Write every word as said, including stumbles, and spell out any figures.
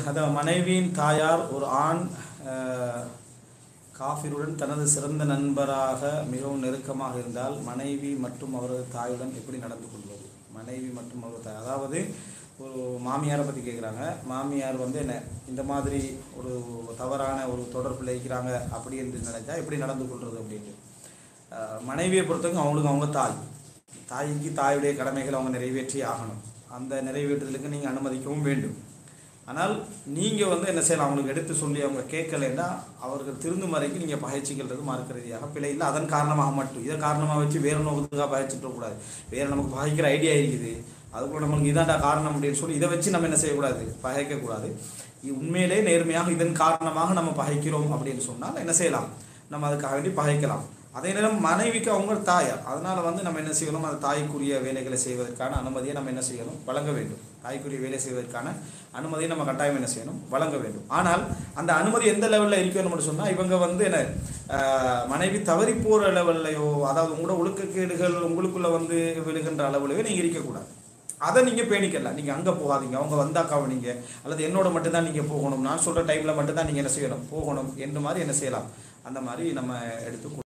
அதாவது மனைவியின் தாயார் ஒரு ஆண் காஃபிருடன் தனது சிறந்த நண்பராக மிகவும் நெருக்கமாக இருந்தால் மனைவி மற்றும் அவரது தாயுடன் எப்படி நடந்து கொள்வது? மனைவி மற்றும் அவரது தாய், அதாவது ஒரு மாமியாரை பற்றி கேட்குறாங்க. மாமியார் வந்து என்ன இந்த மாதிரி ஒரு தவறான ஒரு தொடர்பில் இருக்கிறாங்க அப்படி என்று நினைச்சா எப்படி நடந்து கொள்வது அப்படின்ட்டு. மனைவியை பொறுத்தவரைக்கும் அவங்களுக்கு அவங்க தாய், தாய்க்கு தாயுடைய கடமைகளை அவங்க நிறைவேற்றி ஆகணும். அந்த நிறைவேற்றுதலுக்கு நீங்கள் அனுமதிக்கவும் வேண்டும். ஆனால் நீங்கள் வந்து என்ன செய்யலாம், அவங்களுக்கு எடுத்து சொல்லி அவங்க கேட்கலைன்னா அவர்கள் திருந்தும் வரைக்கும் நீங்கள் பகைச்சிக்கிறது மார்க்க ரீதியாக பிழை இல்லை. அதன் காரணமாக மட்டும் இதை காரணமாக வச்சு வேறு நோக்கத்துக்காக பகைச்சிட்டக்கூடாது. வேறு நமக்கு பகைக்கிற ஐடியா இருக்குது, அதுக்குள்ள நம்மளுக்கு இதாண்டா காரணம் அப்படின்னு சொல்லி இதை வச்சு நம்ம என்ன செய்யக்கூடாது, பகைக்கக்கூடாது. உண்மையிலே நேர்மையாக இதன் காரணமாக நம்ம பகைக்கிறோம் அப்படின்னு சொன்னால் என்ன செய்யலாம், நம்ம அதுக்காக வேண்டி பகைக்கலாம். அதே நேரம் மனைவிக்கு அவங்க தாயார், அதனால் வந்து நம்ம என்ன செய்யணும், அந்த தாய்க்குரிய வேலைகளை செய்வதற்கான அனுமதியை நம்ம என்ன செய்யணும், வழங்க வேண்டும். தாய்க்குரிய வேலை செய்வதற்கான அனுமதியை நம்ம கட்டாயம் என்ன செய்யணும், வழங்க வேண்டும். ஆனால் அந்த அனுமதி எந்த லெவலில் இருக்கணும்னு சொன்னால் இவங்க வந்து என்ன மனைவி தவறி போகிற லெவல்லையோ, அதாவது உங்களோட ஒழுக்கக்கேடுகள் உங்களுக்குள்ளே வந்து விழுகின்ற அளவுலையோ நீங்கள் இருக்கக்கூடாது. அதை நீங்கள் பேணிக்கலாம். நீங்கள் அங்கே போகாதீங்க, அவங்க வந்தாக்காவை நீங்கள், அல்லது என்னோட மட்டும்தான் நீங்கள் போகணும், நான் சொல்கிற டைமில் மட்டும்தான் நீங்கள் என்ன செய்யணும், போகணும் என்று மாதிரி என்ன செய்யலாம், அந்த மாதிரி நம்ம எடுத்து